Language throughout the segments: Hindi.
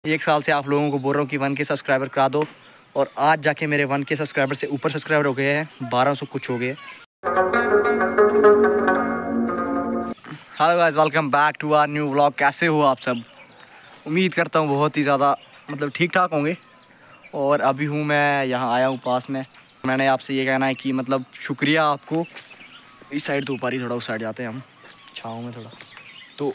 एक साल से आप लोगों को बोल रहा हूँ कि 1K सब्सक्राइबर करा दो, और आज जाके मेरे 1K सब्सक्राइबर से ऊपर सब्सक्राइबर हो गए हैं, 1200 कुछ हो गए। Hello guys, welcome back to our new vlog. कैसे हो आप सब? उम्मीद करता हूँ बहुत ही ज़्यादा ठीक ठाक होंगे। और अभी हूँ मैं यहाँ आया हूँ पास में। मैंने आपसे ये कहना है कि शुक्रिया आपको। इस साइड तो ऊपर ही, थोड़ा उस साइड जाते हैं हम, छाँव में थोड़ा। तो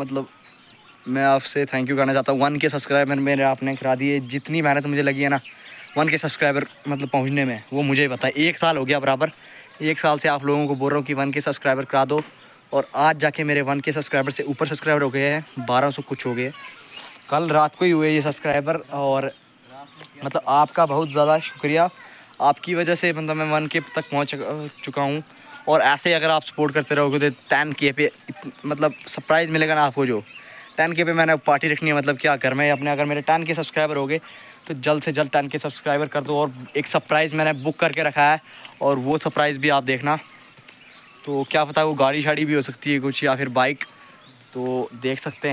मैं आपसे थैंक यू करना चाहता हूँ। 1K सब्सक्राइबर मेरे आपने करा दिए। जितनी मेहनत मुझे लगी है ना 1K सब्सक्राइबर पहुँचने में, वो मुझे पता है। 1 साल हो गया बराबर। 1 साल से आप लोगों को बोल रहा हूँ कि 1K सब्सक्राइबर करा दो, और आज जाके मेरे 1K सब्सक्राइबर से ऊपर सब्सक्राइबर हो गए हैं, 1200 कुछ हो गए। कल रात को ही हुए ये सब्सक्राइबर, और आपका बहुत ज़्यादा शुक्रिया। आपकी वजह से मैं 1K तक पहुँच चुका हूँ। और ऐसे अगर आप सपोर्ट करते रहोगे तो 10K पे सरप्राइज़ मिलेगा ना आपको। जो 10K पे मैंने पार्टी रखनी है, क्या घर में अपने। अगर मेरे 10K सब्सक्राइबर हो गए तो जल्द से जल्द 10K सब्सक्राइबर कर दो। और एक सरप्राइज़ मैंने बुक करके रखा है, और वो सरप्राइज़ भी आप देखना। तो क्या पता वो गाड़ी शाड़ी भी हो सकती है कुछ, या फिर बाइक। तो देख सकते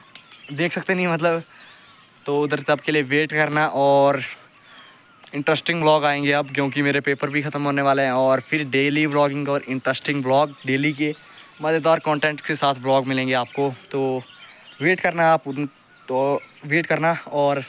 नहीं तो उधर तब के लिए वेट करना। और इंटरेस्टिंग व्लॉग आएंगे अब, क्योंकि मेरे पेपर भी ख़त्म होने वाले हैं। और फिर डेली व्लॉगिंग और इंटरेस्टिंग व्लॉग, डेली के मज़ेदार कंटेंट के साथ व्लॉग मिलेंगे आपको। तो वेट करना आप, तो वेट करना। और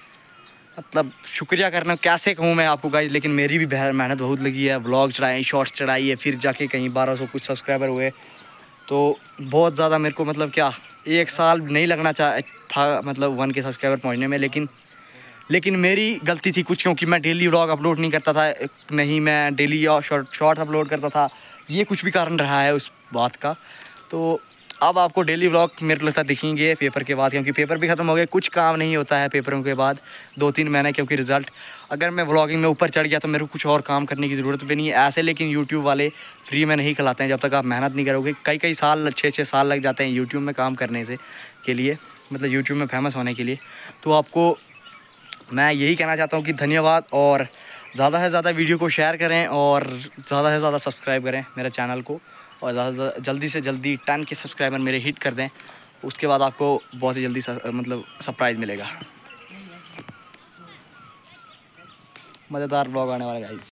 शुक्रिया करना, कैसे कहूँ मैं आपको गाइस। लेकिन मेरी भी मेहनत बहुत लगी है। व्लॉग चढ़ाए, शॉर्ट्स चढ़ाई है, फिर जाके कहीं 1200 कुछ सब्सक्राइबर हुए। तो बहुत ज़्यादा मेरे को 1 साल नहीं लगना था 1K सब्सक्राइबर पहुँचने में। लेकिन मेरी गलती थी कुछ, क्योंकि मैं डेली व्लॉग अपलोड नहीं करता था। नहीं, मैं डेली शॉर्ट्स अपलोड करता था। ये कुछ भी कारण रहा है उस बात का। तो अब आपको डेली व्लॉग मेरे को लगता है दिखेंगे पेपर के बाद, क्योंकि पेपर भी ख़त्म हो गए। कुछ काम नहीं होता है पेपरों के बाद 2-3 महीने, क्योंकि रिज़ल्ट अगर मैं व्लॉगिंग में ऊपर चढ़ गया तो मेरे को कुछ और काम करने की ज़रूरत भी नहीं है ऐसे। लेकिन यूट्यूब वाले फ्री में नहीं खिलाते हैं जब तक आप मेहनत नहीं करोगे। कई साल, 6 साल लग जाते हैं यूट्यूब में काम करने से के लिए, यूट्यूब में फेमस होने के लिए। तो आपको मैं यही कहना चाहता हूँ कि धन्यवाद। और ज़्यादा से ज़्यादा वीडियो को शेयर करें, और ज़्यादा से ज़्यादा सब्सक्राइब करें मेरे चैनल को। और जल्दी से जल्दी 10K सब्सक्राइबर मेरे हिट कर दें। उसके बाद आपको बहुत ही जल्दी सरप्राइज़ मिलेगा। मज़ेदार ब्लॉग आने वाला है गाइस।